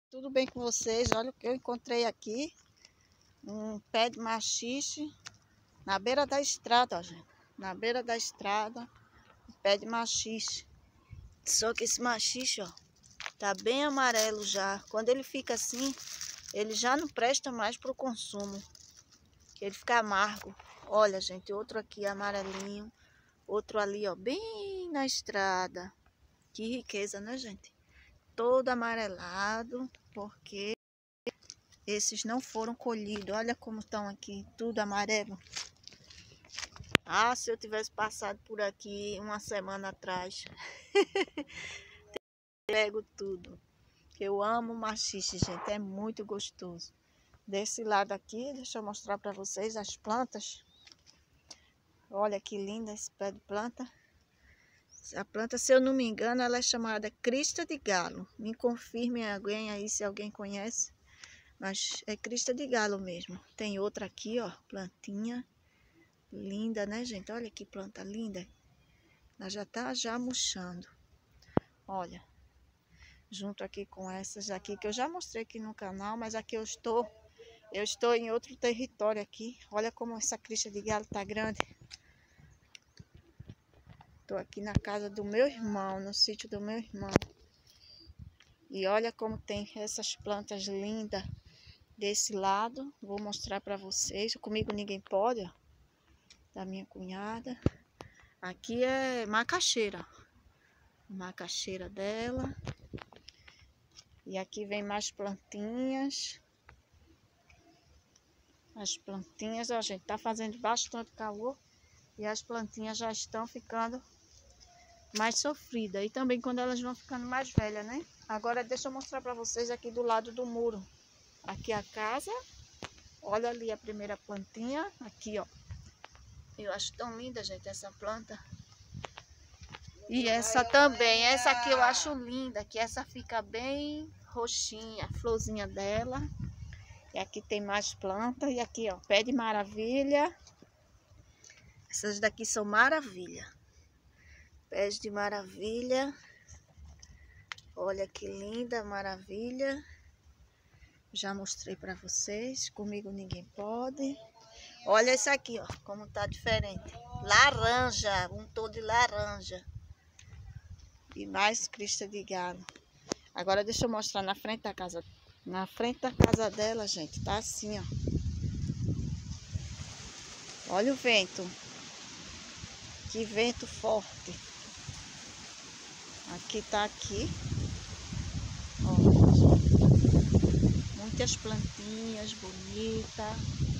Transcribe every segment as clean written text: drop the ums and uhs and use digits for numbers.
Tudo bem com vocês? Olha o que eu encontrei aqui. Um pé de maxixe na beira da estrada, ó, gente. Na beira da estrada, um pé de maxixe. Só que esse maxixe, ó, tá bem amarelo já. Quando ele fica assim, ele já não presta mais para o consumo. Ele fica amargo. Olha, gente, outro aqui amarelinho. Outro ali, ó, bem na estrada. Que riqueza, né, gente? Todo amarelado, porque esses não foram colhidos. Olha como estão aqui, tudo amarelo. Ah, se eu tivesse passado por aqui uma semana atrás, pego tudo. Eu amo maxixe, gente, é muito gostoso. Desse lado aqui, deixa eu mostrar para vocês as plantas. Olha que linda esse pé de planta. A planta, se eu não me engano, ela é chamada crista de galo. Me confirme alguém aí se alguém conhece. Mas é crista de galo mesmo. Tem outra aqui, ó, plantinha. Linda, né, gente? Olha que planta linda. Ela já tá murchando. Olha. Junto aqui com essas aqui, que eu já mostrei aqui no canal, mas aqui eu estou em outro território aqui. Olha como essa crista de galo tá grande. Estou aqui na casa do meu irmão, no sítio do meu irmão. E olha como tem essas plantas lindas desse lado. Vou mostrar para vocês. Comigo ninguém pode, ó. Da minha cunhada. Aqui é macaxeira. Macaxeira dela. E aqui vem mais plantinhas. As plantinhas, ó, gente, tá fazendo bastante calor. E as plantinhas já estão ficando mais sofridas. E também quando elas vão ficando mais velhas, né? Agora deixa eu mostrar para vocês aqui do lado do muro. Aqui a casa. Olha ali a primeira plantinha. Aqui, ó. Eu acho tão linda, gente, essa planta. E essa também. Essa aqui eu acho linda. Que essa fica bem roxinha. A florzinha dela. E aqui tem mais planta. E aqui, ó, pé de maravilha. Essas daqui são maravilha. Pés de maravilha. Olha que linda, maravilha. Já mostrei para vocês. Comigo ninguém pode. Olha esse aqui, ó, como tá diferente. Laranja, um tom de laranja. E mais crista de galo. Agora deixa eu mostrar na frente da casa. Na frente da casa dela, gente, tá assim, ó. Olha o vento. Que vento forte. Aqui tá aqui. Ó. Muitas plantinhas bonitas.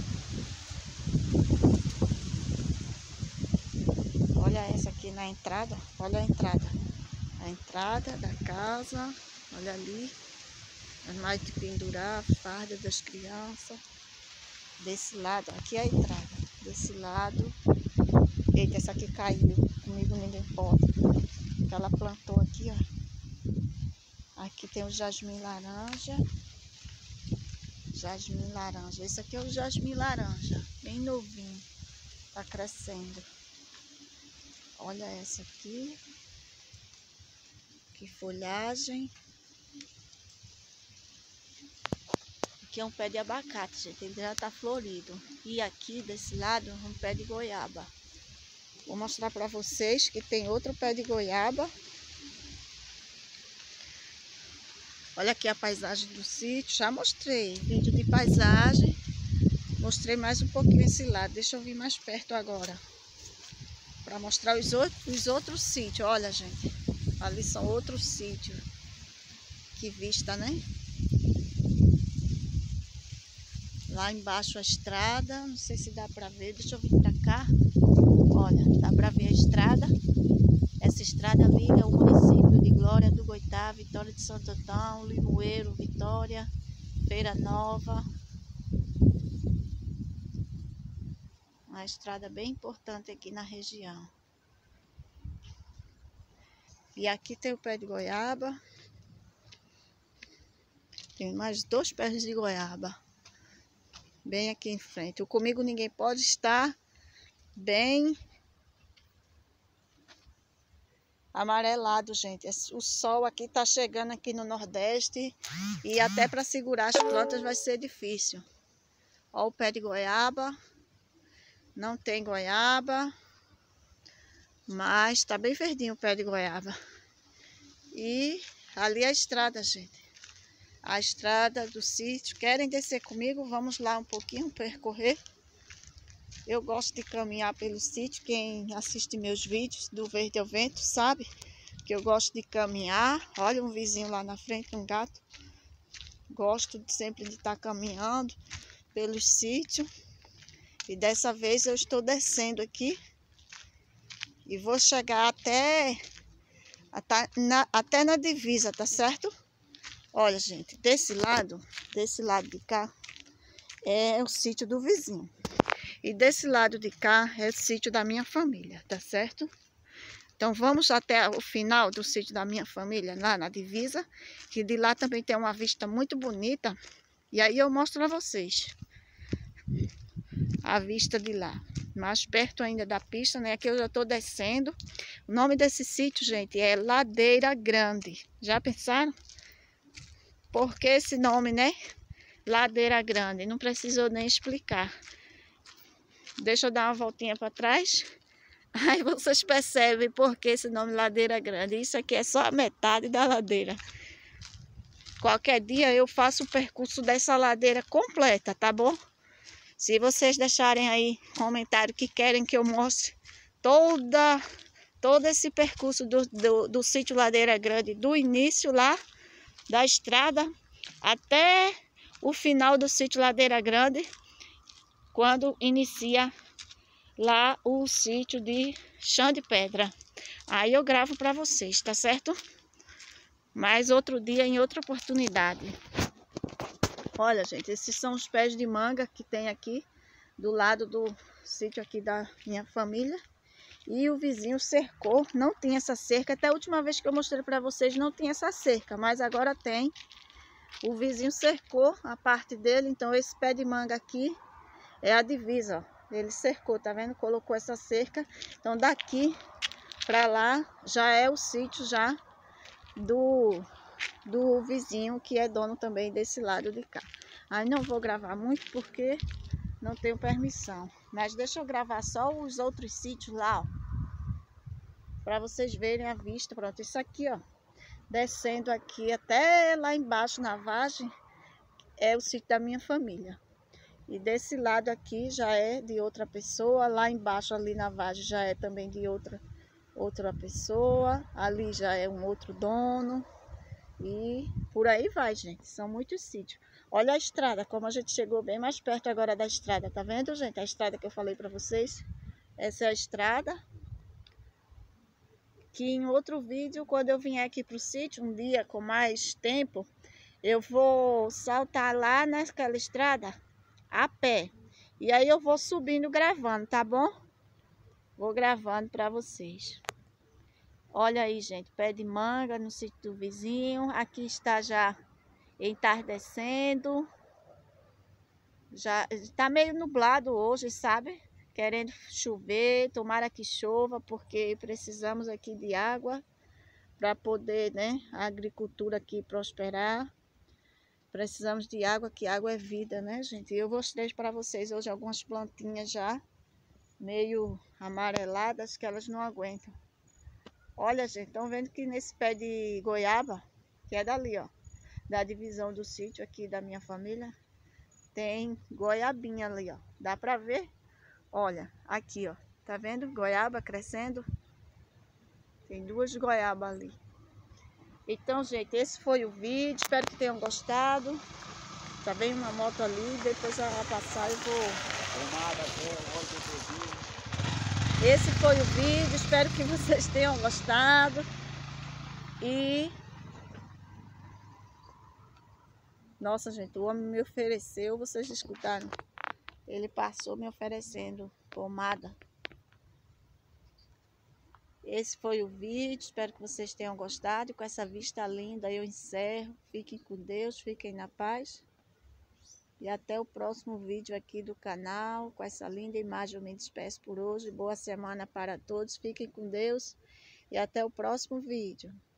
Olha essa aqui na entrada. Olha a entrada. A entrada da casa. Olha ali. Armário de pendurar, farda das crianças. Desse lado. Aqui é a entrada. Desse lado. Eita, essa aqui caiu. Comigo ninguém pode. Ela plantou aqui, ó. Aqui tem o jasmim laranja. Jasmim laranja. Esse aqui é o jasmim laranja. Bem novinho. Tá crescendo. Olha essa aqui. Que folhagem. Aqui é um pé de abacate, gente. Ele já tá florido. E aqui desse lado um pé de goiaba. Vou mostrar para vocês que tem outro pé de goiaba. Olha aqui a paisagem do sítio. Já mostrei vídeo de paisagem. Mostrei mais um pouquinho esse lado. Deixa eu vir mais perto agora. Para mostrar os outros sítios. Olha, gente. Ali são outros sítios. Que vista, né? Lá embaixo a estrada. Não sei se dá para ver. Deixa eu vir para cá. Olha, dá para ver a estrada. Essa estrada liga o município de Glória do Goitá, Vitória de Santo Antão, Limoeiro, Vitória, Feira Nova. Uma estrada bem importante aqui na região. E aqui tem o pé de goiaba. Tem mais 2 pés de goiaba. Bem aqui em frente. O Comigo Ninguém Pode estar bem amarelado, gente. O sol aqui tá chegando aqui no Nordeste e até para segurar as plantas vai ser difícil. Ó o pé de goiaba. Não tem goiaba, mas tá bem verdinho o pé de goiaba. E ali a estrada, gente. A estrada do sítio. Querem descer comigo? Vamos lá um pouquinho percorrer. Eu gosto de caminhar pelo sítio. Quem assiste meus vídeos do Verde ao Vento sabe que eu gosto de caminhar. Olha um vizinho lá na frente, um gato. Gosto sempre de estar caminhando pelo sítio. E dessa vez eu estou descendo aqui. E vou chegar até na divisa, tá certo? Olha, gente, desse lado de cá, é o sítio do vizinho. E desse lado de cá é o sítio da minha família, tá certo? Então vamos até o final do sítio da minha família, lá na divisa, que de lá também tem uma vista muito bonita. E aí eu mostro a vocês a vista de lá. Mais perto ainda da pista, né? Aqui eu já estou descendo. O nome desse sítio, gente, é Ladeira Grande. Já pensaram? Por que esse nome, né? Ladeira Grande. Não preciso nem explicar. Deixa eu dar uma voltinha para trás. Aí vocês percebem por que esse nome Ladeira Grande. Isso aqui é só a metade da ladeira. Qualquer dia eu faço o percurso dessa ladeira completa, tá bom? Se vocês deixarem aí comentário que querem que eu mostre todo esse percurso do sítio Ladeira Grande, do início lá da estrada até o final do sítio Ladeira Grande, quando inicia lá o sítio de Chão de Pedra. Aí eu gravo para vocês, tá certo? Mas outro dia, em outra oportunidade. Olha, gente, esses são os pés de manga que tem aqui do lado do sítio aqui da minha família. E o vizinho cercou, não tinha essa cerca. Até a última vez que eu mostrei para vocês não tinha essa cerca, mas agora tem. O vizinho cercou a parte dele, então esse pé de manga aqui é a divisa, ó. Ele cercou, tá vendo? Colocou essa cerca. Então daqui para lá já é o sítio já do vizinho, que é dono também desse lado de cá. Aí não vou gravar muito porque não tenho permissão. Mas deixa eu gravar só os outros sítios lá, ó, para vocês verem a vista. Pronto, isso aqui, ó, descendo aqui até lá embaixo na vargem, é o sítio da minha família. E desse lado aqui já é de outra pessoa. Lá embaixo, ali na vargem, já é também de outra pessoa. Ali já é um outro dono. E por aí vai, gente. São muitos sítios. Olha a estrada, como a gente chegou bem mais perto agora da estrada. Tá vendo, gente? A estrada que eu falei para vocês. Essa é a estrada. Que em outro vídeo, quando eu vier aqui pro sítio, um dia com mais tempo, eu vou saltar lá naquela estrada a pé. E aí eu vou subindo gravando, tá bom? Vou gravando para vocês. Olha aí, gente, pé de manga no sítio do vizinho. Aqui está já entardecendo. Já está meio nublado hoje, sabe? Querendo chover, tomara que chova, porque precisamos aqui de água para poder, né, a agricultura aqui prosperar. Precisamos de água, que água é vida, né, gente? E eu mostrei para vocês hoje algumas plantinhas já meio amareladas que elas não aguentam. Olha, gente, estão vendo que nesse pé de goiaba, que é dali, ó, da divisão do sítio aqui da minha família, tem goiabinha ali, ó. Dá para ver? Olha, aqui, ó. Tá vendo? Goiaba crescendo. Tem duas goiabas ali. Então, gente, esse foi o vídeo. Espero que tenham gostado. Tá vendo uma moto ali. Depois ela vai passar e vou... Esse foi o vídeo. Espero que vocês tenham gostado. E... Nossa, gente, o homem me ofereceu. Vocês escutaram? Ele passou me oferecendo pomada. Esse foi o vídeo, espero que vocês tenham gostado. E com essa vista linda eu encerro. Fiquem com Deus, fiquem na paz. E até o próximo vídeo aqui do canal. Com essa linda imagem eu me despeço por hoje. Boa semana para todos, fiquem com Deus. e até o próximo vídeo.